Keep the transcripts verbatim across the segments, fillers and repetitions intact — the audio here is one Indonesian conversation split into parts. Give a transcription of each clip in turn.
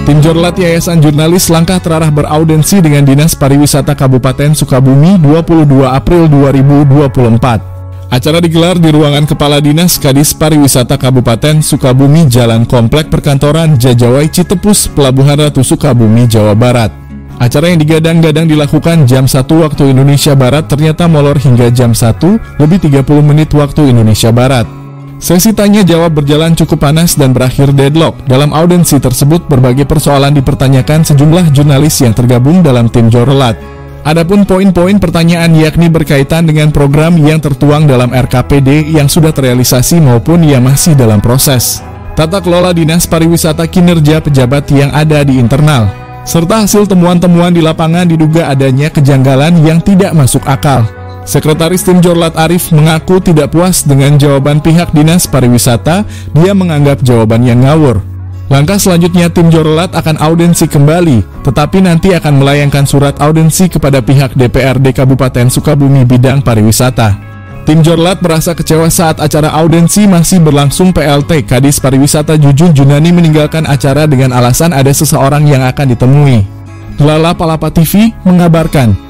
Tim Jorlat Yayasan Jurnalis langkah terarah beraudensi dengan Dinas Pariwisata Kabupaten Sukabumi dua puluh dua April dua ribu dua puluh empat. Acara digelar di ruangan Kepala Dinas Kadis Pariwisata Kabupaten Sukabumi, Jalan Komplek Perkantoran Jajawai Citepus, Pelabuhan Ratu Sukabumi, Jawa Barat. Acara yang digadang-gadang dilakukan jam satu waktu Indonesia Barat ternyata molor hingga jam satu lebih tiga puluh menit waktu Indonesia Barat. Sesi tanya jawab berjalan cukup panas dan berakhir deadlock. Dalam audensi tersebut, berbagai persoalan dipertanyakan sejumlah jurnalis yang tergabung dalam tim Jorlat. Adapun poin-poin pertanyaan yakni berkaitan dengan program yang tertuang dalam R K P D yang sudah terrealisasi maupun yang masih dalam proses, tata kelola Dinas Pariwisata, kinerja pejabat yang ada di internal, serta hasil temuan-temuan di lapangan diduga adanya kejanggalan yang tidak masuk akal. Sekretaris Tim Jorlat Arif mengaku tidak puas dengan jawaban pihak Dinas Pariwisata. Dia menganggap jawaban yang ngawur. Langkah selanjutnya Tim Jorlat akan audensi kembali, tetapi nanti akan melayangkan surat audensi kepada pihak D P R D Kabupaten Sukabumi bidang pariwisata. Tim Jorlat merasa kecewa saat acara audensi masih berlangsung. P L T Kadis Pariwisata Jujun Junani meninggalkan acara dengan alasan ada seseorang yang akan ditemui. Lala Palapa T V mengabarkan.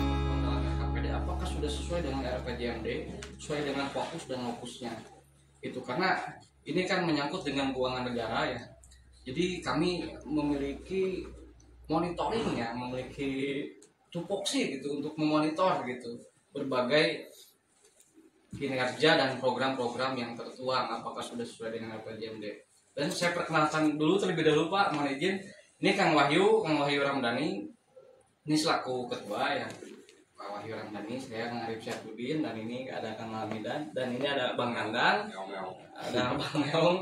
Sesuai dengan fokus dan lokusnya itu, karena ini kan menyangkut dengan keuangan negara ya, jadi kami memiliki monitoring ya, memiliki tupoksi gitu untuk memonitor gitu berbagai kinerja dan program-program yang tertuang apakah sudah sesuai dengan R P J M D. Dan saya perkenalkan dulu terlebih dahulu Pak, mohon izin, ini Kang Wahyu, Kang Wahyu Ramdhani, ini selaku ketua ya. Pak Wahyu Ramdhani, saya Kang Arif Syafruddin, dan ini ada Kang Hamidan, dan ini ada Bang Nandang, ada Bang Meong,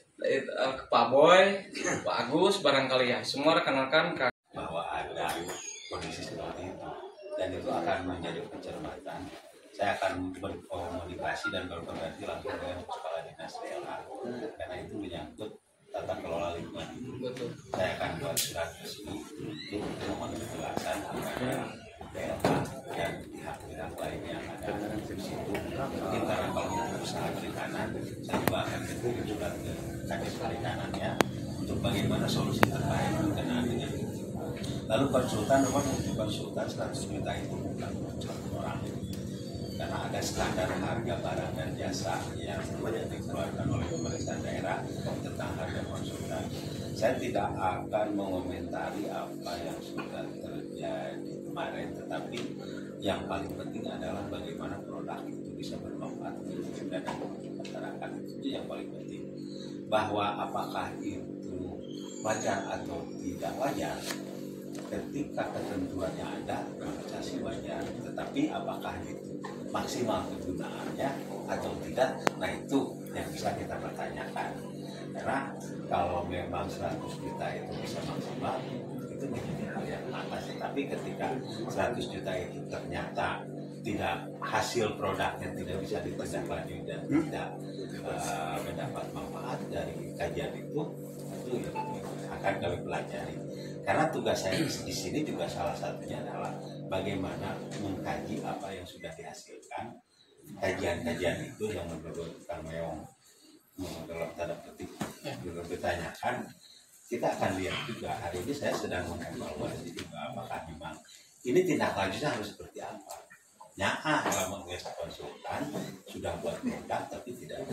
Pak Boy, Pak Agus, barangkali ya, semua rekan-rekan bahwa ada kondisi seperti itu, dan itu akan menjadi pencermatan. Saya akan berkomunikasi dan berkoordinasi langsung dengan Kepala Dinas D L A, karena itu menyangkut tata kelola lingkungan. Saya akan buat surat resmi untuk mohon penjelasan kepada D L A dan pihak-pihak lain yang ada di situ. Mungkin karena kalau usaha perikanan, saya juga akan kirim surat ke Kadis Perikanannya untuk bagaimana solusi terbaik berkenaan dengan itu. Lalu konsultan, apa konsultan seratus juta itu bukan satu orang, karena ada standar harga barang dan jasa yang yang dikeluarkan oleh pemerintah daerah tentang harga konsultan. Saya tidak akan mengomentari apa yang sudah terjadi kemarin, tetapi yang paling penting adalah bagaimana produk itu bisa bermanfaat dan bagi masyarakat. Itu yang paling penting. Bahwa apakah itu wajar atau tidak wajar, ketika ketentuannya ada, maka sih wajar. Tetapi apakah itu maksimal kegunaannya atau tidak, nah itu yang bisa kita pertanyakan. Karena kalau memang seratus juta itu bisa maksimal, itu menjadi hal yang atas. Tapi ketika seratus juta itu ternyata tidak, hasil produknya tidak bisa ditindaklanjuti dan tidak uh, mendapat manfaat dari kajian itu, itu yang akan kami pelajari. Karena tugas saya di sini juga salah satunya adalah bagaimana mengkaji apa yang sudah dihasilkan, kajian-kajian itu yang menurut Kang Meong dalam tanda petik juga ditanyakan. Kita akan lihat juga hari ini saya sedang mengevaluasi juga apakah memang ini tindak lanjutnya harus seperti apa. Nyaah kalau mengevaluasi konsultan sudah buat produk tapi tidak ada.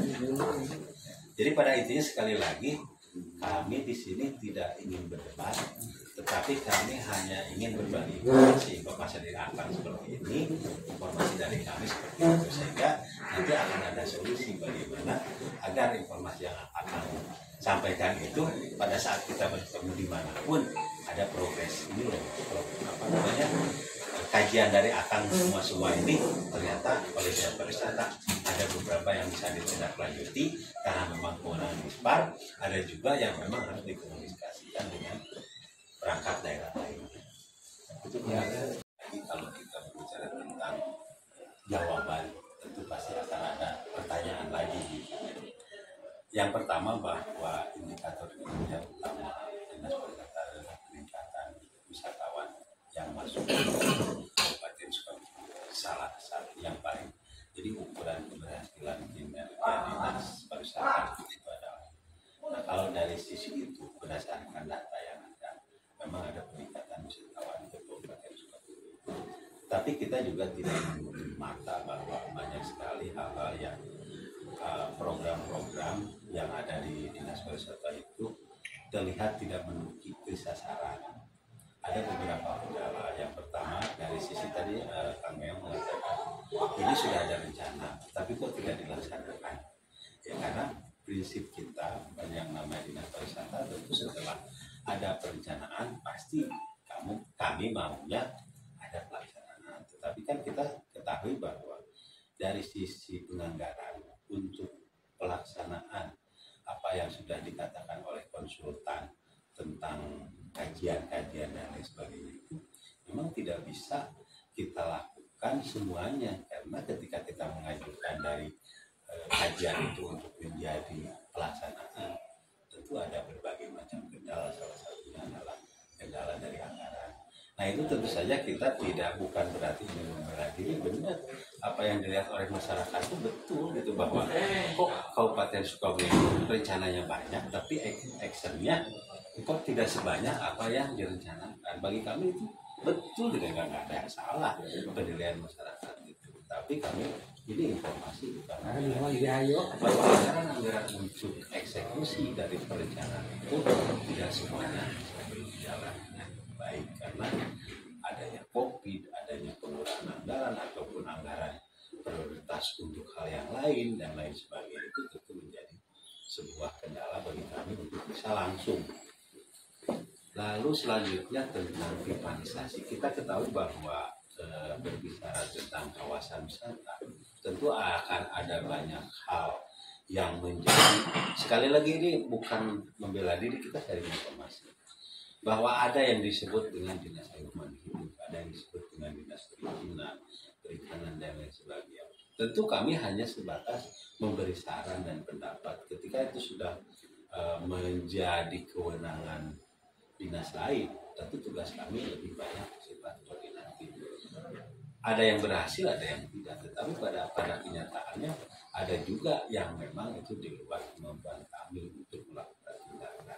Jadi pada intinya sekali lagi kami di sini tidak ingin berdebat, tetapi kami hanya ingin berbagi informasi. Informasi dari akan seperti ini, informasi dari kami seperti itu, sehingga nanti akan ada solusi bagaimana agar informasi yang akan sampaikan itu pada saat kita bertemu dimanapun ada progres. Ini loh apa namanya, kajian dari akan semua semua ini ternyata oleh Dinas Pariwisata ada beberapa yang bisa ditindaklanjuti karena memang kewenangan Dispar, ada juga yang memang harus dikomunikasikan dengan perangkat daerah lain. Itu ya. Jadi kalau kita berbicara tentang jawaban, tentu pasti akan ada pertanyaan lagi. Yang pertama bahwa indikator ini yang utama Dinas Pariwisata adalah peningkatan wisatawan yang masuk ke Kabupaten Sukabumi. Salah satu yang paling, jadi ukuran keberhasilan kinerja Dinas Pariwisata itu adalah. Nah, kalau dari sisi itu berdasarkan data yang ada, memang ada peningkatan wisatawan ke Kabupaten Sukabumi. Tapi kita juga tidak menutup mata bahwa banyak sekali hal-hal yang uh, program-program yang ada di Dinas Pariwisata itu terlihat tidak menutupi sasaran. Ada beberapa kendala. Yang pertama dari sisi tadi uh, Kang Meong mengatakan ini sudah ada rencana, tapi kok tidak dilaksanakan? Ya karena prinsip kita yang namanya Dinas Pariwisata tentu setelah ada perencanaan pasti kamu kami maunya ada pelaksanaan. Tetapi kan kita ketahui bahwa dari sisi penganggaran untuk pelaksanaan apa yang sudah dikatakan oleh konsultan tentang kajian-kajian dan lain sebagainya itu memang tidak bisa kita lakukan semuanya, karena ketika kita mengajukan dari eh, kajian itu untuk menjadi pelaksanaan tentu ada berbagai macam kendala, salah satunya adalah kendala dari anggaran. Nah itu tentu saja kita tidak bukan berarti membela diri, benar apa yang dilihat oleh masyarakat itu betul gitu, bahwa kok Kabupaten Sukabumi rencananya banyak tapi actionnya kok tidak sebanyak apa yang direncanakan. Bagi kami itu betul, tidak nggak ada yang salah penilaian masyarakat itu. Tapi kami ini informasi karena bahwa anggaran untuk eksekusi dari perencanaan itu tidak semuanya berjalan dengan baik karena adanya COVID, adanya pengurangan anggaran ataupun anggaran prioritas untuk hal yang lain dan lain sebagainya, itu tentu menjadi sebuah kendala bagi kami untuk bisa langsung. Lalu selanjutnya tentang pipanisasi, kita ketahui bahwa e, berbicara tentang kawasan wisata tentu akan ada banyak hal yang menjadi, sekali lagi ini bukan membela diri, kita cari informasi bahwa ada yang disebut dengan dinas lingkungan hidup, ada yang disebut dengan dinas perizinan, perikanan dan lain sebagainya. Tentu kami hanya sebatas memberi saran dan pendapat. Ketika itu sudah e, menjadi kewenangan dinas lain, tentu tugas kami lebih banyak sifat koordinatif. Ada yang berhasil, ada yang tidak. Tetapi pada pada kenyataannya ada juga yang memang itu di luar kemampuan kami untuk melakukan tindakan.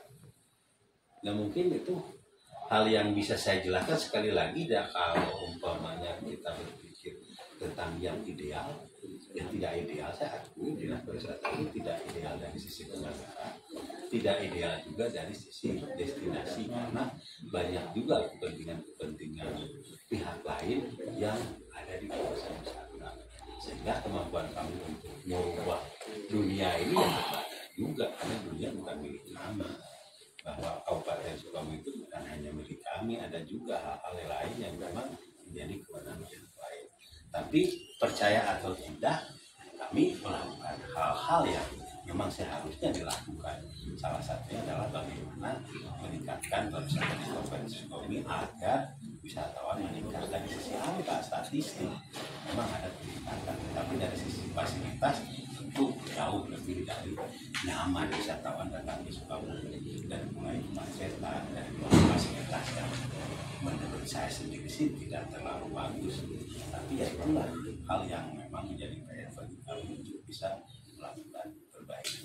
Nah mungkin itu hal yang bisa saya jelaskan sekali lagi. Dan kalau umpamanya kita berpikir tentang yang ideal, yang tidak ideal, saya akui dinas pariwisata ini tidak ideal dari sisi penganggaran, tidak ideal juga dari sisi destinasi, karena banyak juga kepentingan-kepentingan pihak lain yang ada di kawasan wisata, sehingga kemampuan kami untuk merubah dunia ini yang terbatas juga, karena dunia bukan milik kami, bahwa Kabupaten Sukabumi itu bukan hanya milik kami, ada juga hal-hal lain yang memang menjadi kewenangan yang lain. Tapi percaya atau tidak, kami melakukan hal-hal yang memang seharusnya dilakukan. Salah satunya adalah bagaimana meningkatkan pariwisata di Kabupaten Sukabumi agar wisatawan meningkat dari sisi angka statistik. Memang ada peningkatan, tapi dari sisi fasilitas tentu jauh lebih dari nyaman wisatawan datang di Sukabumi, dari mulai kemacetan, dari fasilitas yang menurut saya sendiri sih tidak terlalu bagus. Tapi ya itulah hal yang memang menjadi P R bagi kami untuk bisa melakukan perbaikan.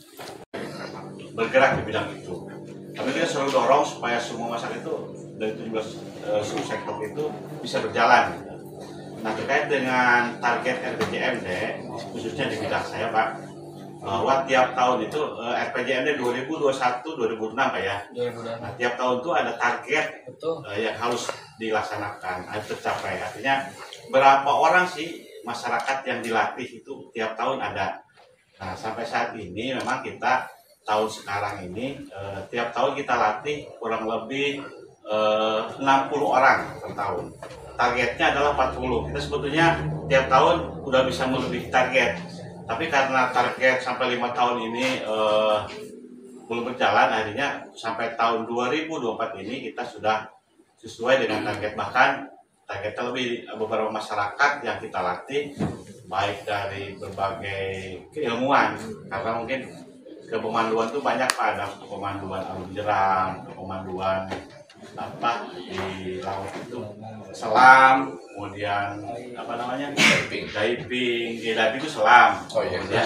Bergerak di bidang itu. Kami kita selalu dorong supaya semua masyarakat itu dari tujuh belas uh, subsektor itu bisa berjalan. Nah terkait dengan target R P J M D, khususnya di bidang saya Pak, bahwa tiap tahun itu uh, R P J M D dua ribu dua puluh satu dua ribu dua puluh enam Pak ya. Nah, tiap tahun itu ada target uh, yang harus dilaksanakan, harus tercapai. Artinya berapa orang sih masyarakat yang dilatih itu tiap tahun ada. Nah sampai saat ini memang kita tahun sekarang ini eh, tiap tahun kita latih kurang lebih eh, enam puluh orang per tahun. Targetnya adalah empat puluh. Kita sebetulnya tiap tahun udah bisa melebihi target. Tapi karena target sampai lima tahun ini eh, belum berjalan, akhirnya sampai tahun dua ribu dua puluh empat ini kita sudah sesuai dengan target. Bahkan targetnya lebih, beberapa masyarakat yang kita latih baik dari berbagai keilmuan, karena mungkin kepemanduan itu banyak Pak, ada kepemanduan alun jeram, kepemanduan apa di laut itu selam, kemudian apa namanya diving, diving, ya, diving itu selam, oh, iya. Kemudian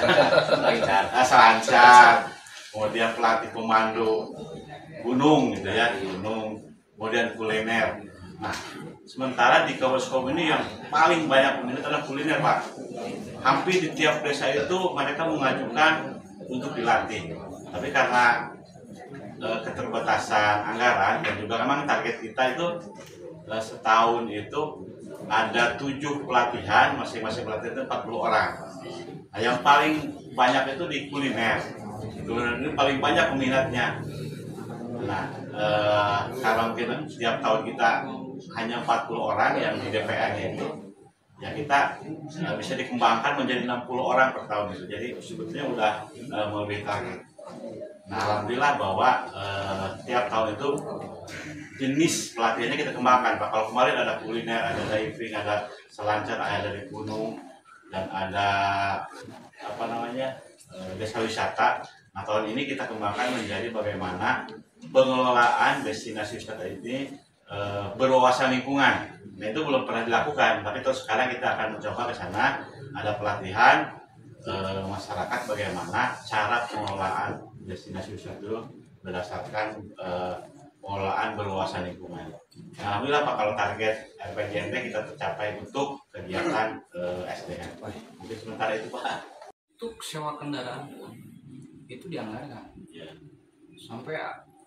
selancar, kemudian pelatih pemandu gunung gitu ya, di gunung, kemudian kuliner. Nah, sementara di Kabupaten ini yang paling banyak peminat adalah kuliner, Pak. Hampir di tiap desa itu mereka mengajukan untuk dilatih. Tapi karena e, keterbatasan anggaran dan juga memang target kita itu e, setahun itu ada tujuh pelatihan, masing-masing pelatihan itu empat puluh orang. Nah, yang paling banyak itu di kuliner. Kuliner ini paling banyak peminatnya. Nah, e, karena mungkin setiap tahun kita hanya empat puluh orang yang di D P A-nya itu, ya kita uh, bisa dikembangkan menjadi enam puluh orang per tahun itu. Jadi sebetulnya udah uh, melebihi target. Nah, alhamdulillah bahwa uh, tiap tahun itu jenis pelatihannya kita kembangkan, Pak. Kalau kemarin ada kuliner, ada diving, ada selancar air dari gunung, dan ada apa namanya uh, desa wisata. Nah, tahun ini kita kembangkan menjadi bagaimana pengelolaan destinasi wisata ini E, berwawasan lingkungan. Nah, itu belum pernah dilakukan, tapi terus sekarang kita akan mencoba ke sana. Ada pelatihan e, masyarakat bagaimana cara pengelolaan destinasi wisata itu berdasarkan e, pengelolaan berwawasan lingkungan. Nah, alhamdulillah Pak, kalau target R P J M D kita tercapai untuk kegiatan e, S D M. Mungkin sementara itu Pak. Untuk sewa kendaraan itu dianggarkan Ya. sampai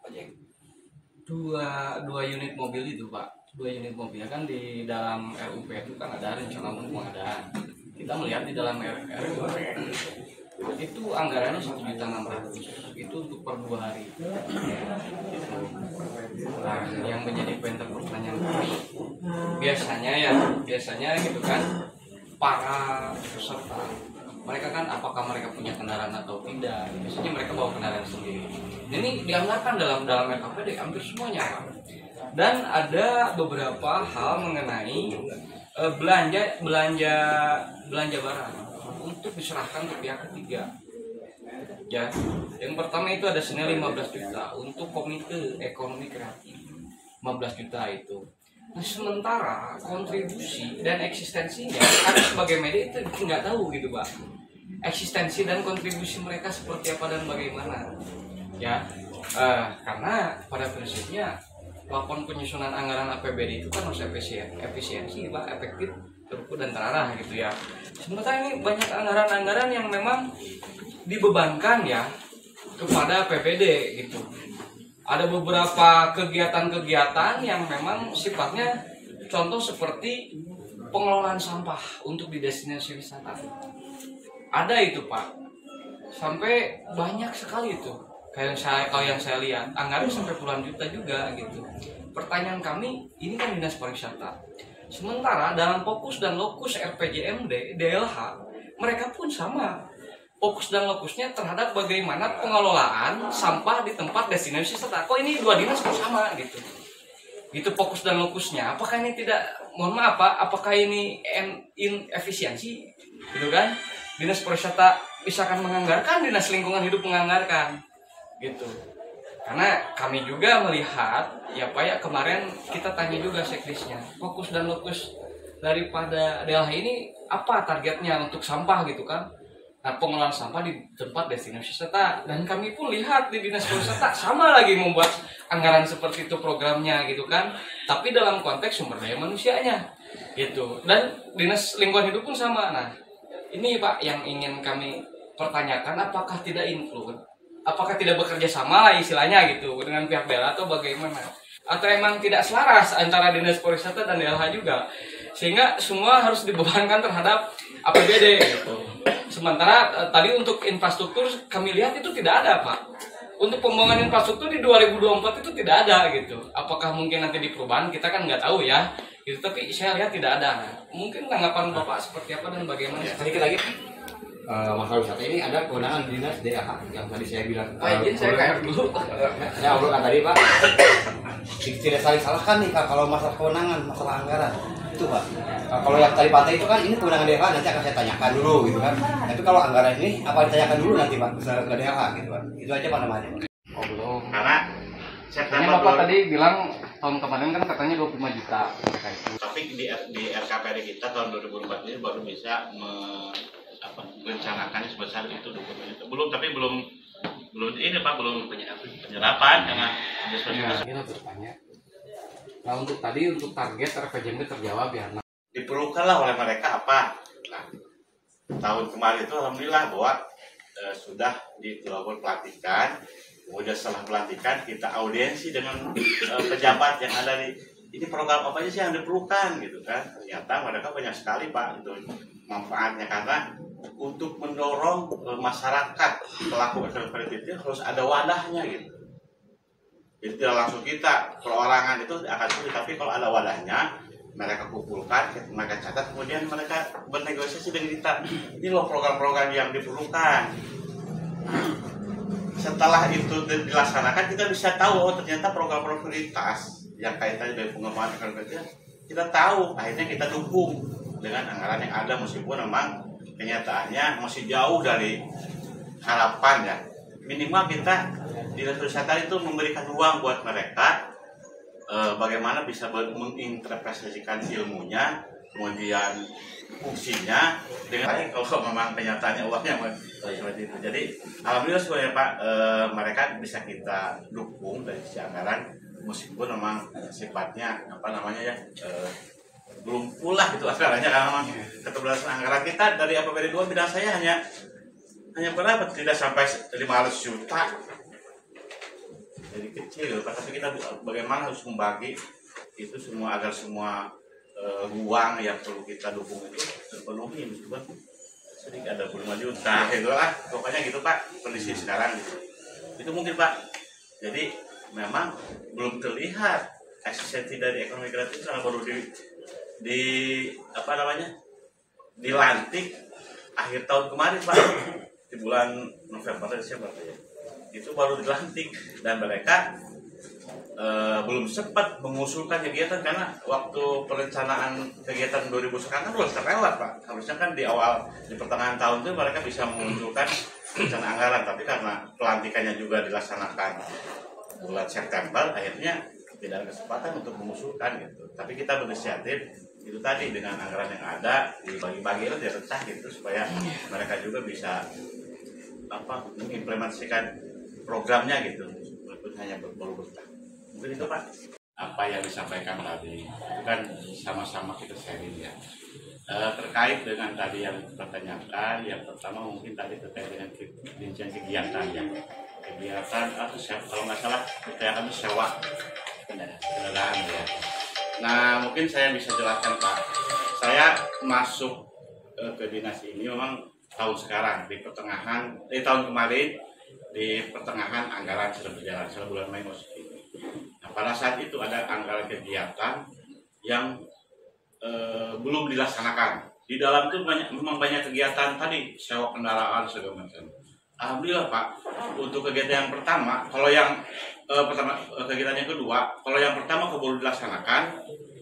dua dua unit mobil itu, Pak. Dua unit mobil kan di dalam R U P itu kan ada rencana pengadaan. Kita melihat di dalam R U P itu anggarannya satu juta enam ratus. Itu untuk per dua hari. Nah, yang menjadi poin pertanyaan kami, biasanya ya, biasanya gitu kan, para peserta mereka kan apakah mereka punya kendaraan atau tidak, biasanya mereka bawa kendaraan sendiri. Ini dianggarkan dalam dalam R K P D hampir semuanya, Pak. Dan ada beberapa hal mengenai e, belanja belanja belanja barang untuk diserahkan ke pihak ketiga. Ya, yang pertama itu ada senilai lima belas juta untuk komite ekonomi kreatif, lima belas juta itu. Nah, sementara kontribusi dan eksistensinya kami sebagai media itu nggak tahu gitu, Pak. Eksistensi dan kontribusi mereka seperti apa dan bagaimana, ya eh, karena pada prinsipnya melakukan penyusunan anggaran A P B D itu kan harus efisien, efisiensi, Pak, efektif, terukur dan terarah gitu ya. Sementara ini banyak anggaran-anggaran yang memang dibebankan ya kepada A P B D gitu. Ada beberapa kegiatan-kegiatan yang memang sifatnya contoh seperti pengelolaan sampah untuk di destinasi wisata. Ada itu, Pak, sampai banyak sekali itu. Kayak yang saya, kalau yang saya lihat, anggaran sampai puluhan juta juga gitu. Pertanyaan kami, ini kan dinas pariwisata. Sementara dalam fokus dan lokus R P J M D, D L H, mereka pun sama. Fokus dan lokusnya terhadap bagaimana pengelolaan sampah di tempat destinasi wisata. Kok ini dua dinas kok sama gitu? Gitu fokus dan lokusnya. Apakah ini tidak, mohon maaf Pak, apakah ini inefisiensi? Gitu kan? Dinas pariwisata misalkan menganggarkan, dinas lingkungan hidup menganggarkan, gitu. Karena kami juga melihat, ya Pak ya, kemarin kita tanya juga sekdisnya, fokus dan lokus daripada D L H ini apa targetnya untuk sampah gitu kan? Nah, pengelolaan sampah di tempat destinasi wisata, dan kami pun lihat di dinas pariwisata sama lagi membuat anggaran seperti itu programnya gitu kan, tapi dalam konteks sumber daya manusianya gitu, dan dinas lingkungan hidup pun sama. Nah, ini Pak yang ingin kami pertanyakan, apakah tidak include, apakah tidak bekerja sama lah istilahnya gitu dengan pihak D L H atau bagaimana, atau emang tidak selaras antara dinas pariwisata dan D L H juga, sehingga semua harus dibebankan terhadap A P B D gitu. Sementara eh, tadi untuk infrastruktur kami lihat itu tidak ada, Pak. Untuk pembangunan infrastruktur di dua ribu dua puluh empat itu tidak ada gitu. Apakah mungkin nanti di perubahan, kita kan nggak tahu ya. Gitu, tapi saya lihat tidak ada. Nah, mungkin tanggapan Bapak seperti apa dan bagaimana? Ya, sedikit lagi. Uh, masalah wisata ini ada kewenangan dinas D L H yang tadi saya bilang. Pak, izin saya kayak dulu. Saya obrolkan tadi Pak. Tidak saling salahkan nih Pak kalau masalah kewenangan, masalah anggaran. Itu Pak. Uh, kalau yang tadi pantai itu kan ini kewenangan D L H, nanti akan saya tanyakan dulu gitu kan. Tapi kalau anggaran ini apa ditanyakan dulu nanti Pak ke D L H gitu Pak. Itu aja Pak namanya. Oh belum. Karena September Bapak tadi bilang tahun kemarin kan katanya dua puluh lima juta. Tapi di, di R K P D kita tahun dua ribu empat ini baru bisa me, apa, merencanakannya sebesar itu dua puluh juta. Belum, tapi belum belum ini Pak, belum penyerapan karena ya, kita bertanya Nah untuk tadi untuk target R P J M D terjawab ya. Nah, diperlukanlah oleh mereka apa? Nah, tahun kemarin itu alhamdulillah bahwa e, sudah dilakukan pelatihan. Kemudian setelah pelantikan kita audiensi dengan e, pejabat yang ada di ini program apa aja sih yang diperlukan gitu kan. Ternyata mereka banyak sekali Pak itu manfaatnya, karena untuk mendorong e, masyarakat pelaku ekonomi kreatif itu harus ada wadahnya gitu. Jadi tidak langsung kita perorangan itu akan sulit, tapi kalau ada wadahnya mereka kumpulkan, mereka catat, kemudian mereka bernegosiasi dengan kita. Ini loh program-program yang diperlukan. Setelah itu dilaksanakan, kita bisa tahu oh ternyata program-program prioritas yang kaitannya dengan pengembangan ekonomi kreatif kita tahu, akhirnya kita dukung dengan anggaran yang ada, meskipun memang kenyataannya masih jauh dari harapan ya. Minimal kita di wisata itu memberikan ruang buat mereka eh, bagaimana bisa menginterpretasikan ilmunya, kemudian fungsinya dengan baik kalau memang kenyataannya uangnya seperti itu. Jadi alhamdulillah sebenarnya Pak eh, mereka bisa kita dukung dari sisi anggaran, meskipun memang sifatnya apa namanya ya eh, belum pula gitu anggarannya, karena memang keterbatasan anggaran kita dari A P B D dua bidang saya hanya hanya berapa, tidak sampai lima ratus juta, jadi kecil. Tapi kita bagaimana harus membagi itu semua agar semua e, ruang yang perlu kita dukung itu terpenuhi, meskipun sedikit ada puluh lima juta itulah pokoknya gitu Pak kondisi sekarang gitu. Itu mungkin Pak. Jadi memang belum terlihat eksistensi dari ekonomi kreatif karena baru di, di apa namanya dilantik akhir tahun kemarin Pak, di bulan November Desember ya. Itu baru dilantik dan mereka e, belum sempat mengusulkan kegiatan karena waktu perencanaan kegiatan dua ribu sekarang kan belum terlewat Pak. Harusnya kan di awal di pertengahan tahun itu mereka bisa mengusulkan rencana anggaran, tapi karena pelantikannya juga dilaksanakan bulan September, akhirnya tidak ada kesempatan untuk mengusulkan gitu. Tapi kita berinisiatif itu tadi dengan anggaran yang ada dibagi-bagi itu direntah gitu supaya mereka juga bisa apa mengimplementasikan programnya gitu, walaupun hanya baru bertahun. Mungkin itu Pak. Apa yang disampaikan tadi itu kan sama-sama kita sharing ya. E, terkait dengan tadi yang dipertanyakan, yang pertama mungkin tadi terkait dengan rincian kegiatan ya. Kegiatan atau kalau nggak salah kegiatan sewa kendaraan ya. Nah mungkin saya bisa jelaskan Pak. Saya masuk e, ke dinas ini memang tahun sekarang di pertengahan, di tahun kemarin di pertengahan anggaran sudah berjalan selama bulan Mei masuk ini. Nah pada saat itu ada anggaran kegiatan yang e, belum dilaksanakan. Di dalam itu banyak, memang banyak kegiatan tadi sewa kendaraan segala macam. Alhamdulillah Pak, untuk kegiatan yang pertama, kalau yang e, pertama kegiatan yang kedua, kalau yang pertama baru dilaksanakan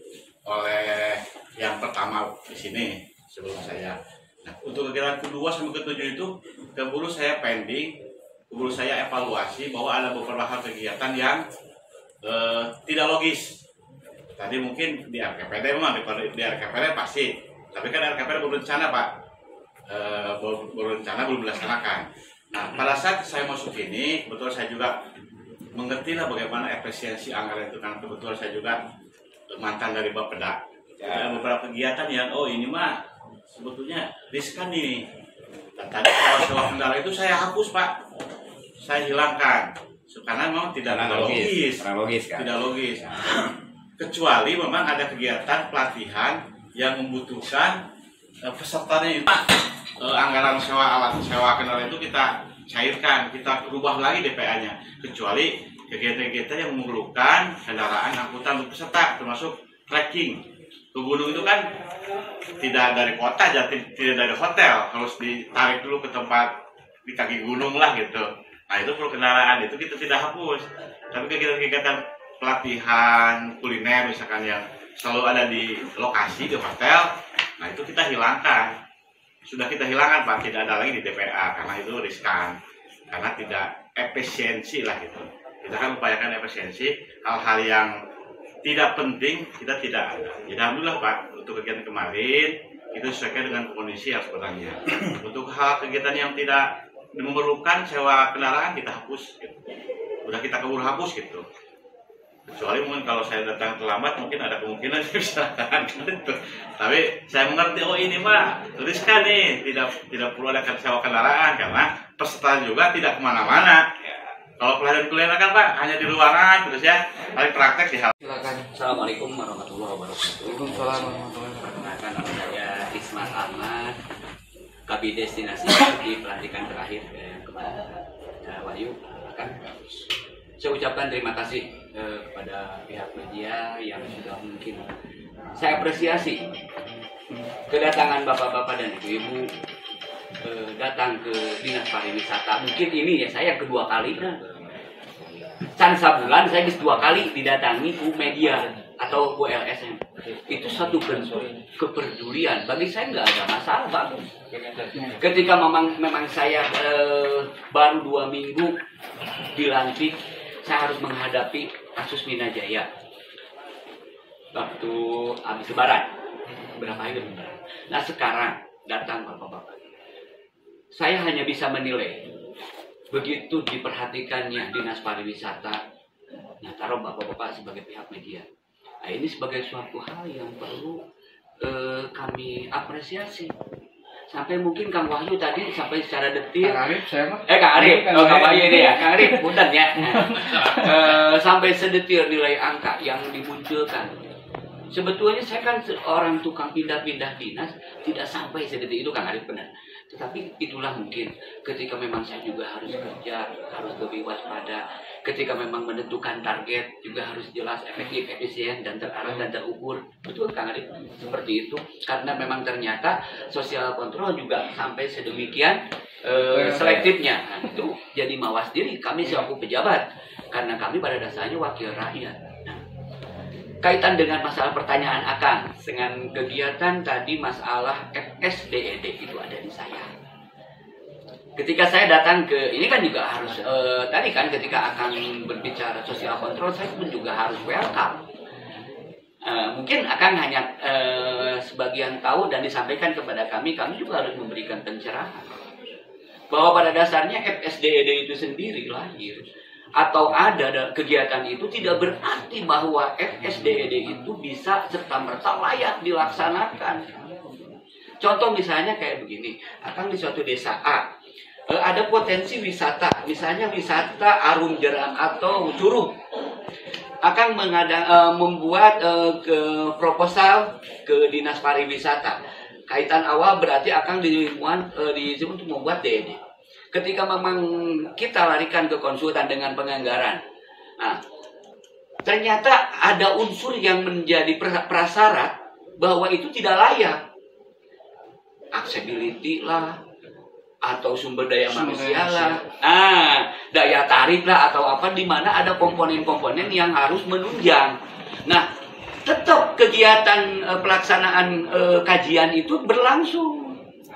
oleh yang pertama di sini sebelum saya. Nah, untuk kegiatan kedua sampai ketujuh itu keburu saya pending, keburu saya evaluasi bahwa ada beberapa hal kegiatan yang eh, tidak logis. Tadi mungkin di R K P D memang di, di R K P D pasti, tapi kan R K P D belum berencana Pak, eh, belum berencana belum dilaksanakan. Nah pada saat saya masuk ini, kebetulan saya juga mengerti lah bagaimana efisiensi anggaran itu, karena kebetulan saya juga mantan dari Bapeda. Ada beberapa kegiatan yang oh ini mah sebetulnya riskan nih. Dan tadi kalau sewa kendara itu saya hapus Pak, saya hilangkan karena memang tidak logis, logis, logis kan? tidak logis. Kecuali memang ada kegiatan pelatihan yang membutuhkan uh, pesertanya itu uh, anggaran sewa alat sewa kendaraan itu kita cairkan, kita rubah lagi D P A-nya. Kecuali kegiatan-kegiatan yang memerlukan kendaraan angkutan untuk peserta, termasuk trekking ke gunung itu kan tidak dari kota, jadi tidak dari hotel, harus ditarik dulu ke tempat di kaki gunung lah gitu. Nah itu perlu kendaraan, itu kita tidak hapus. Tapi kegiatan-kegiatan pelatihan kuliner misalkan yang selalu ada di lokasi di hotel, nah itu kita hilangkan. Sudah kita hilangkan Pak, tidak ada lagi di D P A karena itu riskan, karena tidak efisiensi lah gitu. Kita kan upayakan efisiensi, hal-hal yang tidak penting kita tidak ada. Jadi alhamdulillah Pak, untuk kegiatan kemarin itu sesuai dengan kondisi yang sebenarnya. Untuk hal kegiatan yang tidak memerlukan sewa kendaraan kita hapus gitu. Udah kita keburu hapus gitu. Kecuali mungkin kalau saya datang terlambat mungkin ada kemungkinan saya bisa lakukan itu. Tapi saya mengerti, oh ini mah tuliskan nih, tidak tidak perlu ada sewa kendaraan karena peserta juga tidak kemana-mana. Kalau pelatihan kuliner kan Pak hanya di ruangan terus ya, paling praktek di hal. Silakan. Assalamualaikum warahmatullahi wabarakatuh. Waalaikumsalam warahmatullahi wabarakatuh. Perkenalkan, nama saya Ismat Ahmad, K B Destinasi di pelantikan terakhir eh, kepada eh, Wahyu. Akan saya ucapkan terima kasih eh, kepada pihak media yang sudah mungkin saya apresiasi kedatangan bapak-bapak dan ibu-ibu eh, datang ke Dinas Pariwisata. Mungkin ini ya saya kedua kali nah. Can sabulan saya bisa dua kali didatangi ku media atau ku L S M. Itu satu bentuk kepedulian. Bagi saya nggak ada masalah, bagus. Ketika memang memang saya eh, baru dua minggu dilantik, saya harus menghadapi kasus Minajaya waktu habis lebaran. Berapa hari lebaran? Nah sekarang datang bapak-bapak. Saya hanya bisa menilai. Begitu diperhatikannya Dinas Pariwisata, nah taruh bapak-bapak sebagai pihak media. Nah ini sebagai suatu hal yang perlu eh, kami apresiasi. Sampai mungkin Kang Wahyu tadi sampai secara detil. Kang Arif saya mah. Eh Kang Arif, oh Kang Wahyu ini ya, Kang Arif, punten ya. eh, sampai sedetil nilai angka yang dimunculkan. Sebetulnya saya kan seorang tukang pindah-pindah dinas, tidak sampai sedetil itu Kang Arif benar. Tetapi itulah mungkin ketika memang saya juga harus kerja, harus lebih waspada. Ketika memang menentukan target juga harus jelas, efektif, efisien, dan terarah dan terukur. Betul Kang Arif? Seperti itu. Karena memang ternyata sosial kontrol juga sampai sedemikian eh, selektifnya. Nah, itu jadi mawas diri kami selaku pejabat. Karena kami pada dasarnya wakil rakyat. Kaitan dengan masalah pertanyaan Akang dengan kegiatan tadi masalah F S D E D itu ada di saya. Ketika saya datang ke ini kan juga harus eh, tadi kan ketika Akang berbicara sosial kontrol saya pun juga harus welcome. Eh, mungkin Akang hanya eh, sebagian tahu dan disampaikan kepada kami, kami juga harus memberikan pencerahan bahwa pada dasarnya F S D E D itu sendiri lahir atau ada kegiatan itu tidak berarti bahwa F S D E D itu bisa serta-merta layak dilaksanakan. Contoh misalnya kayak begini, akan di suatu desa A ada potensi wisata, misalnya wisata Arum Jeram atau Curug. Akan mengadang, membuat ke proposal ke Dinas Pariwisata. Kaitan awal berarti akan dimuat di untuk membuat D E D. Ketika memang kita larikan ke konsultan dengan penganggaran, nah, ternyata ada unsur yang menjadi prasyarat bahwa itu tidak layak. Accessibility lah, atau sumber daya manusia lah, ah, daya tarik lah, atau apa, di mana ada komponen-komponen yang harus menunjang. Nah, tetap kegiatan eh, pelaksanaan eh, kajian itu berlangsung.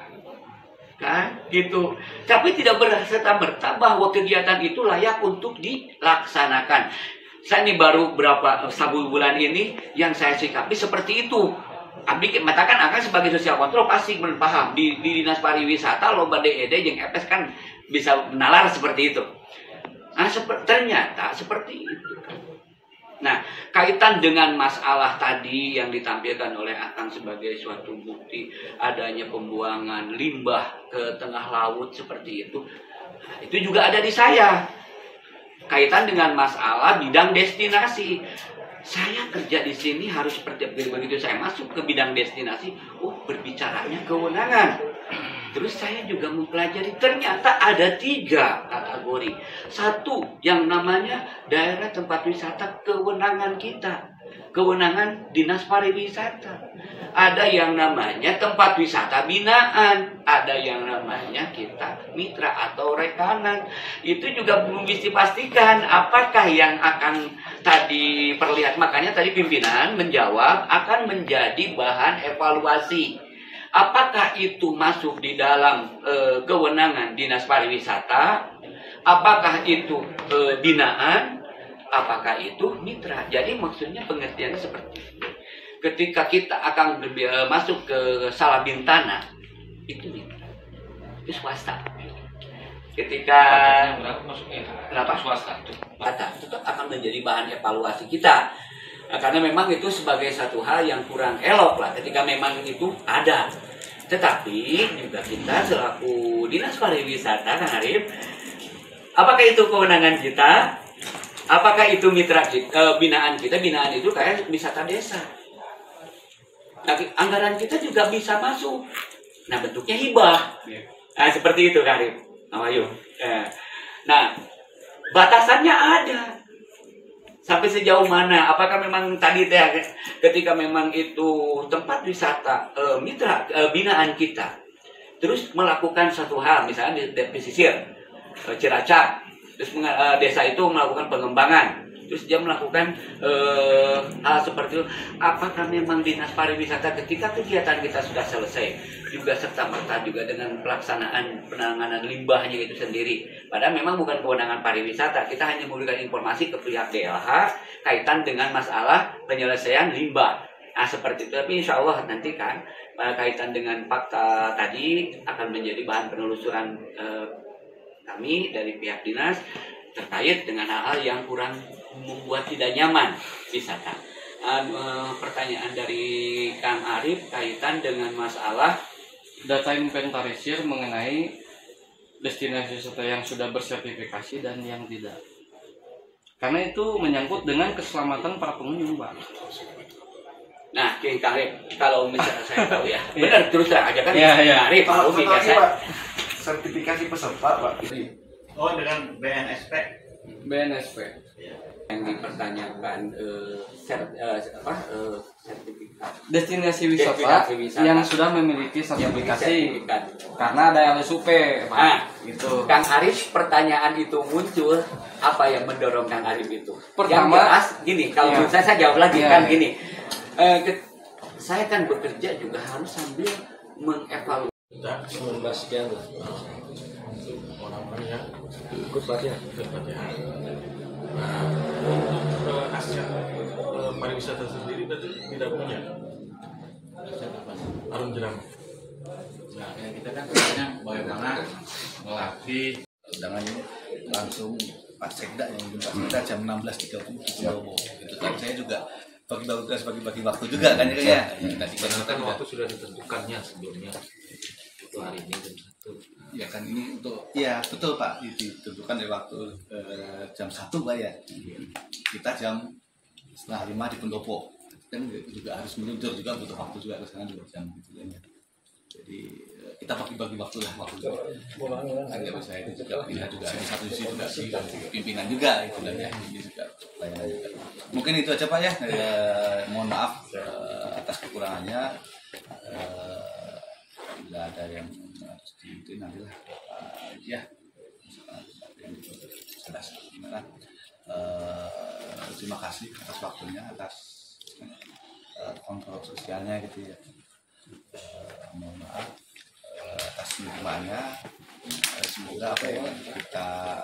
Kan gitu, tapi tidak berserta-merta bahwa kegiatan itu layak untuk dilaksanakan. Saya ini baru berapa satu bulan ini yang saya sikapi seperti itu. Abdi mengatakan akan sebagai sosial kontrol pasti paham di, di Dinas Pariwisata lomba D E D yang F S kan bisa menalar seperti itu. Nah seperti, ternyata seperti itu. Nah, kaitan dengan masalah tadi yang ditampilkan oleh Akang sebagai suatu bukti adanya pembuangan limbah ke tengah laut seperti itu, nah, itu juga ada di saya. Kaitan dengan masalah bidang destinasi, saya kerja di sini harus seperti begitu saya masuk ke bidang destinasi, oh berbicaranya kewenangan. Terus saya juga mempelajari ternyata ada tiga kategori. Satu yang namanya daerah tempat wisata kewenangan kita, kewenangan Dinas Pariwisata. Ada yang namanya tempat wisata binaan, ada yang namanya kita mitra atau rekanan. Itu juga belum bisa dipastikan apakah yang akan tadi perlihat. Makanya tadi pimpinan menjawab akan menjadi bahan evaluasi. Apakah itu masuk di dalam e, kewenangan Dinas Pariwisata? Apakah itu e, binaan? Apakah itu mitra? Jadi maksudnya pengertiannya seperti itu. Ketika kita akan e, masuk ke Salabintana, itu mitra, itu swasta. ketika berapa masuknya? kenapa Swasta itu. tetap akan menjadi bahan evaluasi kita. Nah, karena memang itu sebagai satu hal yang kurang elok lah ketika memang itu ada. Tetapi juga kita selaku Dinas Pariwisata, Kang Arif, apakah itu kewenangan kita? Apakah itu mitra kita, binaan kita? Binaan itu kayak wisata desa. Tapi anggaran kita juga bisa masuk. Nah, bentuknya hibah. Nah, seperti itu, Kang Arif. Ayo. Nah, batasannya ada. Sampai sejauh mana? Apakah memang tadi teh ketika memang itu tempat wisata e, mitra e, binaan kita, terus melakukan satu hal, misalnya di, di pesisir e, Cilacap, terus e, desa itu melakukan pengembangan, terus dia melakukan e, hal seperti itu. Apakah memang dinas pariwisata ketika kegiatan kita sudah selesai juga serta merta juga dengan pelaksanaan penanganan limbahnya itu sendiri? Padahal memang bukan kewenangan pariwisata, kita hanya memberikan informasi ke pihak D L H kaitan dengan masalah penyelesaian limbah. Nah, seperti itu. Tapi insya Allah nanti kan kaitan dengan fakta tadi akan menjadi bahan penelusuran eh, kami dari pihak dinas terkait dengan hal-hal yang kurang membuat tidak nyaman wisata. Uh, pertanyaan dari Kang Arif kaitan dengan masalah Data inventarisir mengenai destinasi wisata yang sudah bersertifikasi dan yang tidak. Karena itu menyangkut dengan keselamatan para pengunjung, Pak. Nah, Kang Arif, kalau misalnya saya tahu ya, benar terus terang aja kan, ya, ya. Kang Arif, Kalau tahu lagi, saya. Pak, sertifikasi peserta, Pak. Oh, dengan B N S P. B N S P. Yang dipertanyakan eh, ser, eh, apa, eh, sertifikat Destinasi wisata, Destinasi wisata yang sudah memiliki sertifikasi. Karena ada L S U P, Pak. Nah, Gitu. Kang Arif, pertanyaan itu muncul, apa yang mendorong Kang Arif itu? Pertama, yang jelas, gini, kalau ya. menurut saya, saya jawab lagi Ya. kan gini. Eh, ke- saya kan bekerja juga harus sambil mengevaluasi. sembilan belas sekian lah. Orang banyak ikut pelatihan. Ikut pelatihan. Nah, untuk aspek eh, pariwisata sendiri berarti tidak punya. Arum jeram. Nah, ya kita kan sebenarnya bagaimana melatih dengan langsung Pak Sekda yang Pak Sekda jam enam belas tiga puluh di Bobo. Itu kan saya juga bagi-bagi tugas, bagi-bagi waktu juga kan ya. Tadi kan waktu sudah ditentukannya sebelumnya. Itu hari ini jam satu. Ya kan ini untuk ya betul Pak, ditentukan dari waktu eh, jam satu Pak ya. Kita jam setengah lima di Pendopo. Kan juga harus meluncur juga butuh waktu juga ke sana dua jam gitu kan ya. Jadi kita bagi-bagi waktu lah waktu itu. Agak bisa itu juga kita juga di satu sisi juga di pimpinan juga itu kan ya. Ini juga layanan juga. Mungkin itu aja Pak ya. Eh, mohon maaf eh, atas kekurangannya. Eh, bila ada yang harus diitu nantilah uh, ya yang jelas gimana. Uh, terima kasih atas waktunya, atas uh, kontrol sosialnya gitu ya. Uh, mohon maaf uh, atas penerimaannya. Uh, semoga apa yang kita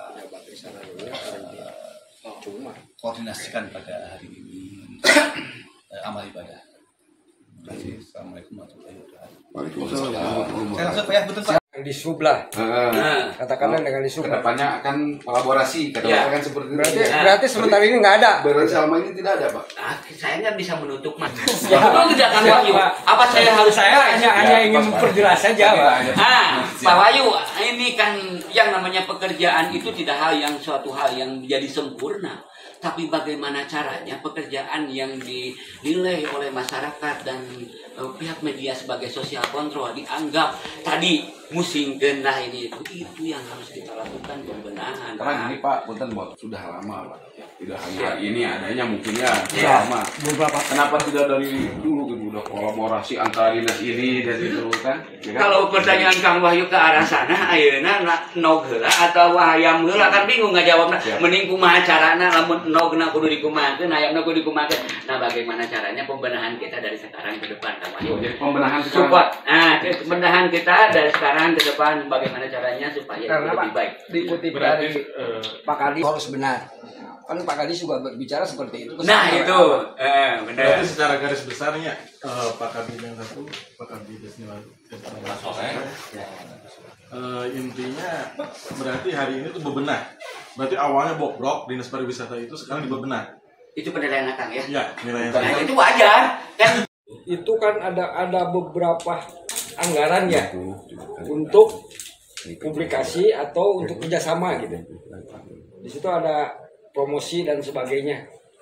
uh, koordinasikan pada hari ini uh, amal ibadah. Terima kasih. Assalamualaikum warahmatullahi wabarakatuh. Waalaikumsalam. Saya langsung ya betul Pak. Di sub lah. Nah, Katakanlah dengan di sub. kedepannya akan kolaborasi, Ya. kan seperti itu. Berarti, Ya. berarti sementara ini nggak ada. Berarti selama ini tidak ada Pak. Nah, saya nggak bisa menutup mas. Betul tidak Kang Wahyu? Apa saya harus Saya hanya hanya ingin memperjelas saja, Pak. Ah, Pak Wahyu, ini kan yang namanya pekerjaan itu tidak hal yang suatu hal yang menjadi sempurna. Tapi bagaimana caranya pekerjaan yang dinilai oleh masyarakat dan uh, pihak media sebagai sosial kontrol dianggap tadi musim genah ini itu itu yang harus kita lakukan pembenahan. Karena ini Pak, punten Pak, sudah lama Pak. Tidak hanya ini adanya mungkin ya sudah Ya. lama. Beberapa. Kenapa tidak dari dulu gitu udah kolaborasi antara dinas ini dan itu kan? Ya kan? Kalau pertanyaan Kang Wahyu ke arah sana, ayeuna nog heula atau hayam heula kan bingung ngajawabna. Ya. Mending kumaha carana lamun nogna kudu dikumahakeun, hayamna kudu dikumahakeun. Nah, bagaimana caranya pembenahan kita dari sekarang ke depan, Kang Wahyu? Oh, jadi pembenahan sekarang. Support. Nah, ke- pembenahan kita dari sekarang ke depan bagaimana caranya supaya Karena lebih Pak, baik. dikutip Berarti dari eh, Pak Kadis harus benar. Kan Pak Kadis juga berbicara seperti itu. Nah, itu. Eh, benar. berarti secara garis besarnya eh, Pak Kabin yang satu, Pak Kabin yang lain. Eh, intinya berarti hari ini tuh bebenah. Berarti awalnya bobrok dinas pariwisata itu sekarang dibebenah. Itu penilaian Akang ya? Iya, penilaian. Nah, itu wajar kan? Itu kan ada ada beberapa anggaran ya untuk publikasi atau untuk kerjasama gitu. Di situ ada promosi dan sebagainya.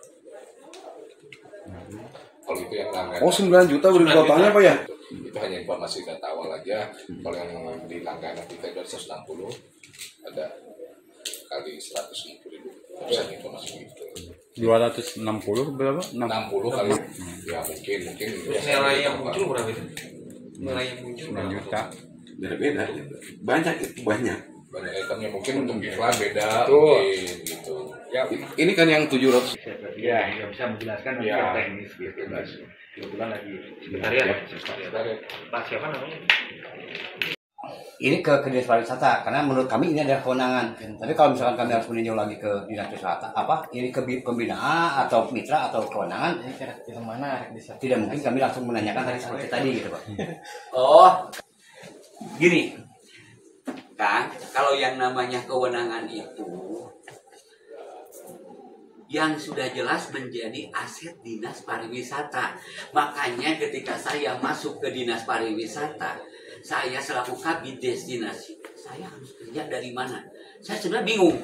Kalau itu yang langganan. Oh, sembilan juta udah totalnya Pak ya? Itu hanya informasi data awal aja. Kalau yang di langganan kita itu ada seratus enam puluh, ada kali seratus enam puluh ribu. Bisa informasi gitu. dua ratus enam puluh berapa? enam puluh kali. Ya mungkin mungkin. Nilai yang muncul berapa itu? Nilai yang muncul sembilan juta. Beda-beda. Banyak itu banyak. Banyak itemnya mungkin untuk iklan beda. Betul. Mungkin, gitu. Ya, Ini kan yang tujuh ratus. Ya, yang bisa menjelaskan nanti Ya. yang teknis gitu. Kebetulan lagi sebentar ya. Pak siapa namanya? Ini ke, ke dinas pariwisata karena menurut kami ini adalah kewenangan. Tapi kalau misalkan kami harus meninjau lagi ke dinas pariwisata, apa ini ke pembinaan atau mitra atau kewenangan, yang mana tidak mungkin kami langsung menanyakan tadi seperti tadi gitu Pak. Oh, gini, Kang, kalau yang namanya kewenangan itu yang sudah jelas menjadi aset dinas pariwisata. Makanya ketika saya masuk ke dinas pariwisata, saya selaku kabid destinasi, saya harus kerja dari mana? Saya sebenarnya bingung.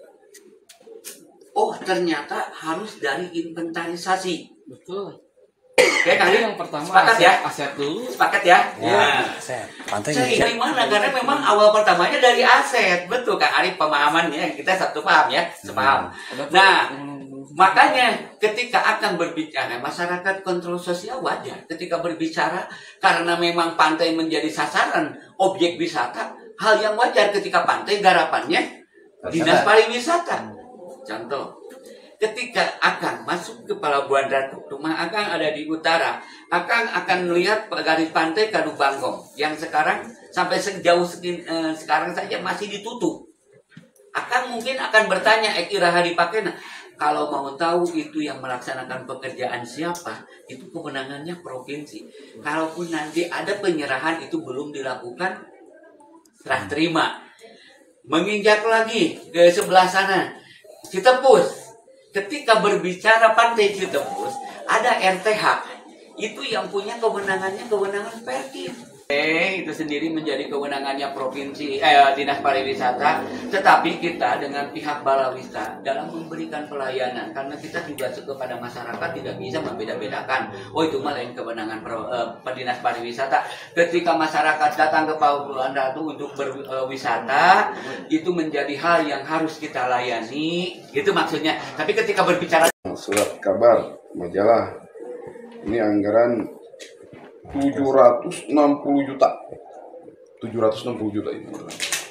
Oh, ternyata harus dari inventarisasi. betul. Oke, Kang, Yang pertama sepakat aset, ya? aset dulu. Sepakat ya? Ya, Nah, pantai saya dari mana? Karena memang awal pertamanya dari aset. Betul, Kak Arif, pemahamannya. Kita satu paham ya, sepaham. Nah, makanya ketika akan berbicara masyarakat kontrol sosial wajar ketika berbicara karena memang pantai menjadi sasaran objek wisata, hal yang wajar ketika pantai garapannya dinas pariwisata. Contoh, ketika Akang masuk ke Pelabuhan Ratu, rumah Akang ada di utara, Akang akan melihat garis pantai Kadu Bangkong yang sekarang sampai sejauh segini, eh, sekarang saja masih ditutup. Akang mungkin akan bertanya, Ekiraha dipakai. Nah, kalau mau tahu itu yang melaksanakan pekerjaan siapa, itu kewenangannya provinsi. Kalaupun nanti ada penyerahan itu belum dilakukan, serah terima. Menginjak lagi ke sebelah sana, Citepus. Ketika berbicara pantai Citepus, ada R T H. Itu yang punya kewenangannya kewenangan Perkim. Eh, itu sendiri menjadi kewenangannya provinsi, eh, dinas pariwisata. Tetapi kita dengan pihak Balawista dalam memberikan pelayanan, karena kita juga kepada masyarakat tidak bisa membeda-bedakan. Oh, itu malah yang kewenangan pro, eh, dinas pariwisata. Ketika masyarakat datang ke Pelabuhan Ratu untuk berwisata, itu menjadi hal yang harus kita layani. Itu maksudnya. Tapi ketika berbicara Surat kabar majalah ini anggaran tujuh ratus enam puluh juta. tujuh ratus enam puluh juta itu.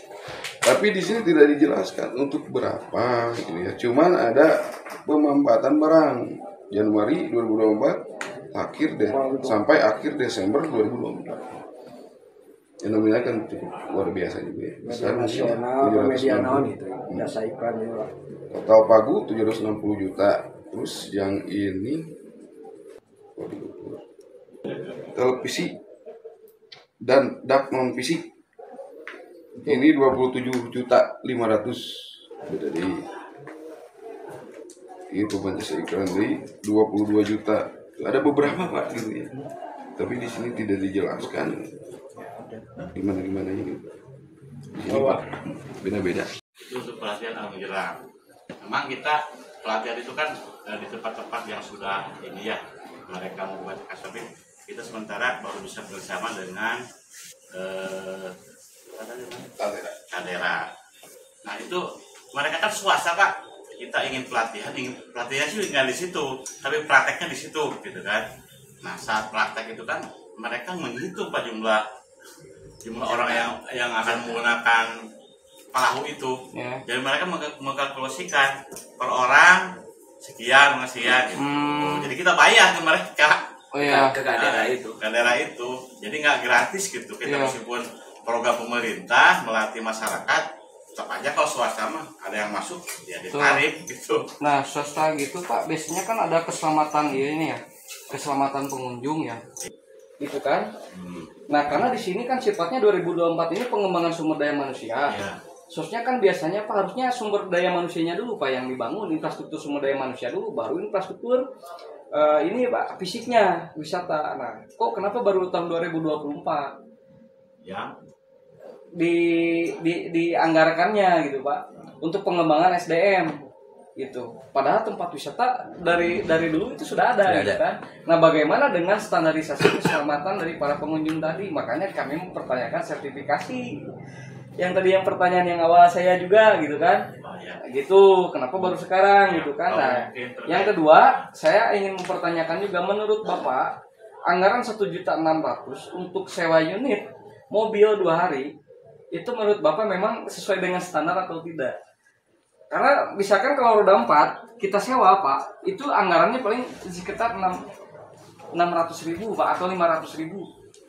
Tapi di sini tidak dijelaskan untuk berapa gitu ya. Cuman ada pemampatan barang Januari dua ribu dua puluh empat akhir deh sampai akhir Desember dua ribu dua puluh empat. Yang nominalnya kan cukup luar biasa juga ya. Besar nasional, media naon gitu. Jasa iklan juga. Total pagu tujuh ratus enam puluh juta. Terus yang ini televisi dan dak non fisik ini dua puluh tujuh juta lima ratus, beda deh. Ini beban jasa iklan dari dua puluh dua juta. Ada beberapa Pak gitu ya. Tapi di sini tidak dijelaskan gimana gimana ini. Di sini Pak beda-beda. Itu untuk pelatihan alhamdulillah. Memang kita pelatihan itu kan eh, di tempat-tempat yang sudah ini ya mereka membuat kasabin. Kita sementara baru bisa bersama dengan eh, Kadera. Nah itu mereka kan swasta Pak. Kita ingin pelatihan, ingin pelatihan sih nggak di situ, tapi prakteknya di situ, gitu kan. Nah saat praktek itu kan mereka menghitung Pak jumlah jumlah orang yang yang akan menggunakan perahu itu. Ya. Jadi mereka mengkalkulasikan per orang sekian, sekian. Gitu. Hmm. Jadi kita bayar ke mereka. Oh iya, ke daerah itu. Ke daerah itu. Jadi nggak gratis gitu. Kita iya. Meskipun program pemerintah melatih masyarakat, tetap aja kalau swasta mah ada yang masuk ya ditarik gitu. Nah, swasta gitu Pak, biasanya kan ada keselamatan ini ya. Keselamatan pengunjung ya. gitu kan. Nah karena di sini kan sifatnya dua ribu dua puluh empat ini pengembangan sumber daya manusia. Seharusnya kan biasanya Pak harusnya sumber daya manusianya dulu Pak yang dibangun, infrastruktur sumber daya manusia dulu, baru infrastruktur uh, ini Pak fisiknya wisata. Nah kok kenapa baru tahun dua ribu dua puluh empat yang di, di dianggarkannya gitu Pak untuk pengembangan S D M gitu. Padahal tempat wisata dari dari dulu itu sudah ada, Sudah gitu ada. kan. Nah, bagaimana dengan standarisasi keselamatan dari para pengunjung tadi? Makanya kami mempertanyakan sertifikasi. Yang tadi yang pertanyaan yang awal saya juga gitu kan. Gitu, kenapa baru sekarang gitu kan. Nah, yang kedua, saya ingin mempertanyakan juga menurut Bapak, anggaran satu juta enam ratus untuk sewa unit mobil dua hari itu menurut Bapak memang sesuai dengan standar atau tidak? Karena misalkan kalau roda empat kita sewa Pak, itu anggarannya paling sekitar enam ratus ribu Pak atau lima ratus ribu.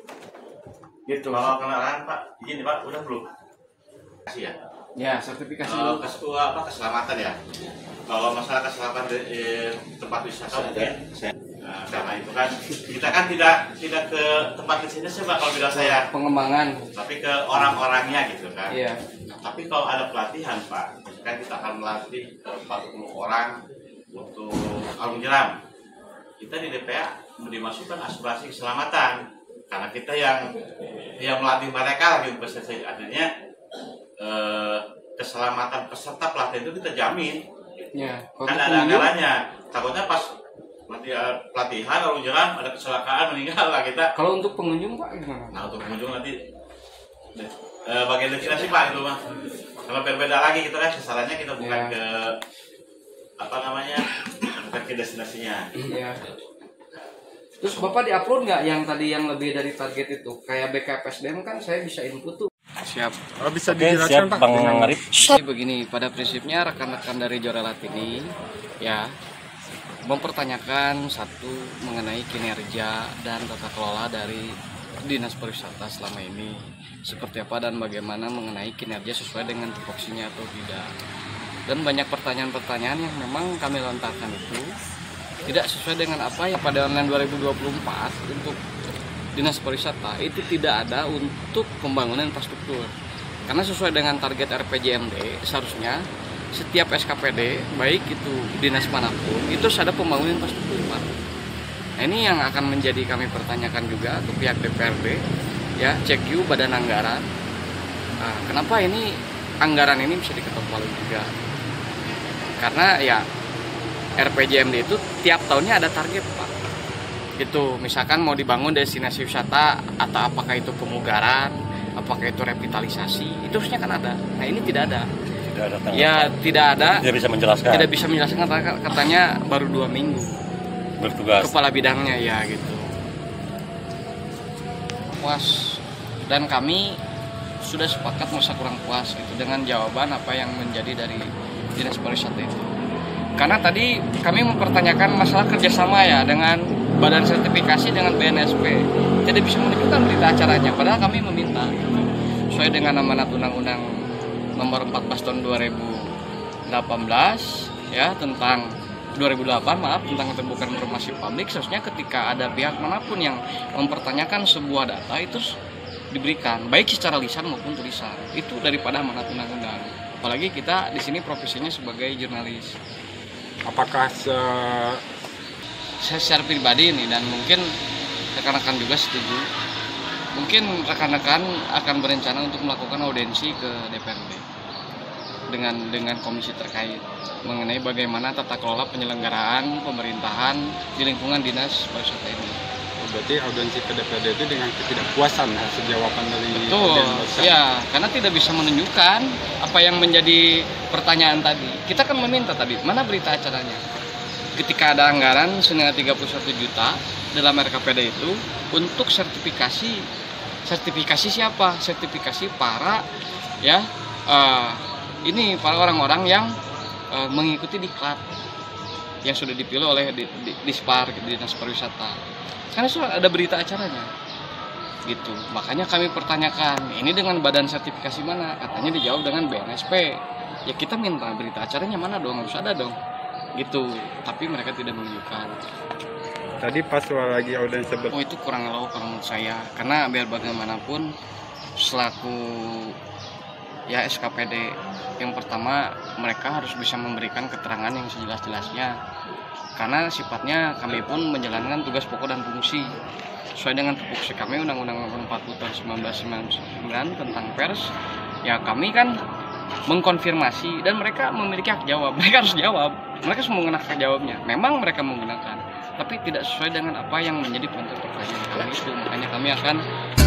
Gitu. Kalau kendaraan Pak, izin Pak, udah belum? Kasih ya. Ya, sertifikasi uh, dulu. kes, uh, apa keselamatan ya. Kalau masalah keselamatan di eh, tempat wisata mungkin. Nah, karena itu kan kita kan tidak tidak ke tempat wisata sih Pak kalau bilang saya. Pengembangan. Tapi ke orang-orangnya gitu kan. Iya. Tapi kalau ada pelatihan Pak, kan kita akan melatih ke empat puluh orang untuk alun jeram. Kita di D P A dimasukkan asuransi keselamatan karena kita yang yang melatih mereka lagi bersedia artinya eh, keselamatan peserta pelatihan itu kita jamin. Ya, Kan ada anggarannya. Takutnya pas pelatihan, pelatihan alun jeram ada kecelakaan meninggal lah kita. Kalau untuk pengunjung Pak gimana? Nah untuk pengunjung nanti eh, bagian destinasi Pak itu mah. Kalau berbeda lagi gitu kan sasarannya kita bukan Ya. ke apa namanya bukan ke destinasinya. Iya. Terus Bapak diupload nggak yang tadi yang lebih dari target itu? Kayak B K P S D M kan saya bisa input tuh. Siap. Oh, bisa dijelaskan Pak? Dengan- Jadi begini, pada prinsipnya rekan-rekan dari Jorelat ini ya mempertanyakan satu mengenai kinerja dan tata kelola dari Dinas Pariwisata selama ini seperti apa dan bagaimana mengenai kinerja sesuai dengan tupoksinya atau tidak. Dan banyak pertanyaan-pertanyaan yang memang kami lontarkan itu tidak sesuai dengan apa yang pada online dua ribu dua puluh empat untuk Dinas Pariwisata itu tidak ada untuk pembangunan infrastruktur. Karena sesuai dengan target R P J M D seharusnya setiap S K P D baik itu dinas manapun itu harus ada pembangunan infrastruktur Pak. Nah, ini yang akan menjadi kami pertanyakan juga ke pihak D P R D ya, cek yuk badan anggaran. Nah, kenapa ini anggaran ini bisa diketok palu juga? Karena ya R P J M D itu tiap tahunnya ada target Pak. Itu misalkan mau dibangun destinasi wisata atau apakah itu pemugaran, apakah itu revitalisasi, itu harusnya kan ada. Nah ini tidak ada. Tidak ada tanggapan. Ya tidak ada. Tidak bisa menjelaskan. Tidak bisa menjelaskan katanya baru dua minggu. Bertugas. Kepala bidangnya ya gitu. Puas dan kami sudah sepakat masa kurang puas itu dengan jawaban apa yang menjadi dari Dinas Pariwisata itu. Karena tadi kami mempertanyakan masalah kerjasama ya dengan badan sertifikasi dengan B N S P. Tidak bisa menunjukkan berita acaranya, padahal kami meminta gitu. Sesuai dengan amanat Undang-Undang Nomor empat belas Tahun dua ribu delapan belas ya tentang dua ribu delapan maaf tentang keterbukaan informasi publik, seharusnya ketika ada pihak manapun yang mempertanyakan sebuah data itu diberikan baik secara lisan maupun tulisan. Itu daripada amanat undang-undang. Apalagi kita di sini profesinya sebagai jurnalis. Apakah se saya secara pribadi ini dan mungkin rekan-rekan juga setuju. Mungkin rekan-rekan akan berencana untuk melakukan audiensi ke D P R D dengan dengan komisi terkait mengenai bagaimana tata kelola penyelenggaraan pemerintahan di lingkungan Dinas Pariwisata ini. berarti audiensi ke D P R D itu dengan ketidakpuasan hasil jawaban dari Betul, audiens. ya karena tidak bisa menunjukkan apa yang menjadi pertanyaan tadi. Kita kan meminta tadi, mana berita acaranya? Ketika ada anggaran senilai tiga puluh satu juta dalam R K P D itu untuk sertifikasi, sertifikasi siapa? Sertifikasi para ya uh, ini para orang-orang yang uh, mengikuti diklat yang sudah dipilih oleh di, di, Dispar, Dinas Pariwisata. Karena sudah ada berita acaranya, gitu. Makanya kami pertanyakan, ini dengan badan sertifikasi mana? Katanya dijawab dengan B N S P. Ya kita minta berita acaranya mana dong? Harus ada dong, gitu. Tapi mereka tidak menunjukkan. Tadi pas lagi audiensi ber... Oh itu kurang elok kalau menurut saya, karena biar bagaimanapun selaku ya S K P D yang pertama mereka harus bisa memberikan keterangan yang sejelas-jelasnya, karena sifatnya kami pun menjalankan tugas pokok dan fungsi sesuai dengan tupoksi kami Undang-Undang nomor empat puluh tahun seribu sembilan ratus sembilan puluh sembilan tentang pers. Ya kami kan mengkonfirmasi dan mereka memiliki hak jawab, mereka harus jawab, mereka harus menggunakan hak jawabnya. Memang mereka menggunakan, tapi tidak sesuai dengan apa yang menjadi pokok pertanyaan kami itu. Makanya kami akan